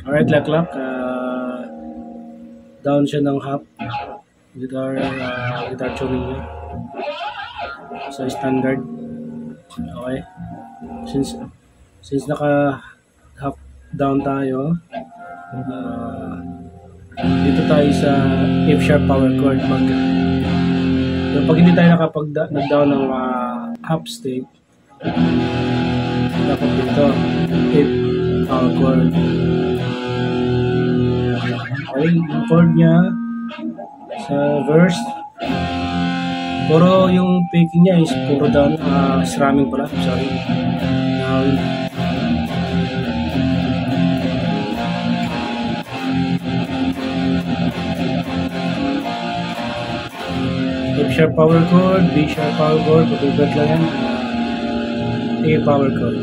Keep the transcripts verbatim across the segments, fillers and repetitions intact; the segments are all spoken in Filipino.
Alright, laklak. Uh, down siya ng half. Guitar, uh, guitar tuning niya. Sa standard. Okay. Since, since naka half down tayo, uh, dito tayo sa F sharp power chord. Mag, so pag hindi tayo nakapag nag-down ng uh, half state, dapat dito F power chord. Okay, yung chord niya sa verse, puro yung picking niya is puro down, uh, strumming pala, sorry. Now, F sharp power chord, B sharp power chord, pag-ugat lang yan, A power chord.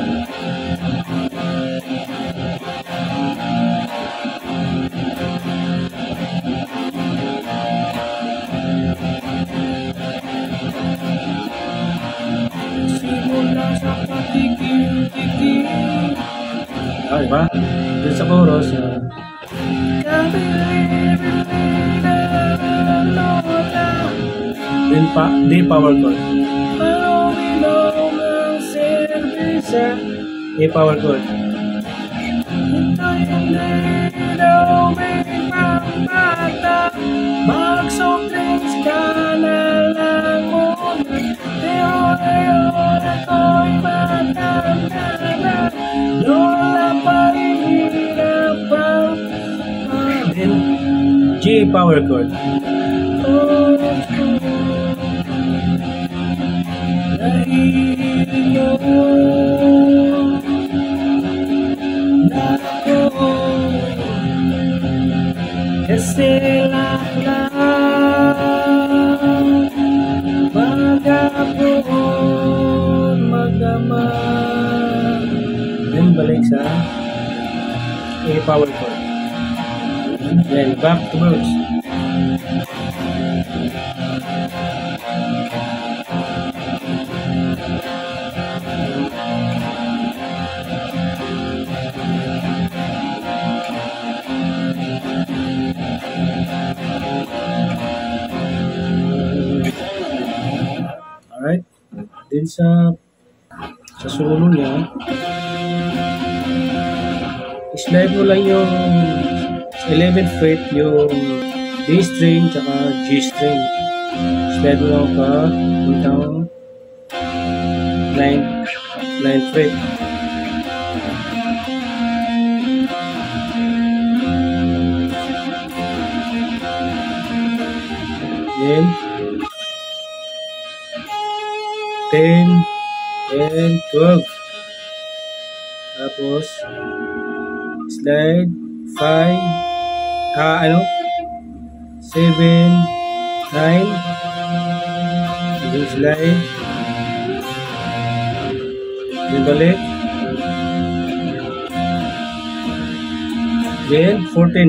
Simula sa patigil-tigil. Ah, diba? Dun sa chorus, uh, then pa, D power chord. A power chord. Mag-softdrinks ka na lang muna, pero ngayon ako'y matanda, lola pa rin hirapang. Then G power chord. Kasi lahat magapon magama. Then balik sa A power chord. Then back to verse. Alright, din sa sa solo niya, slide mo lang yung eleventh fret, yung D string tsaka G string. Slide mo lang pa puntang ninth fret. Then ten and twelve. Tapos slide five, ah ano seven, nine, then slide, then balik, then fourteen.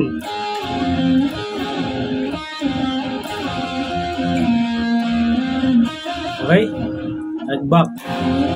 Okay, at back.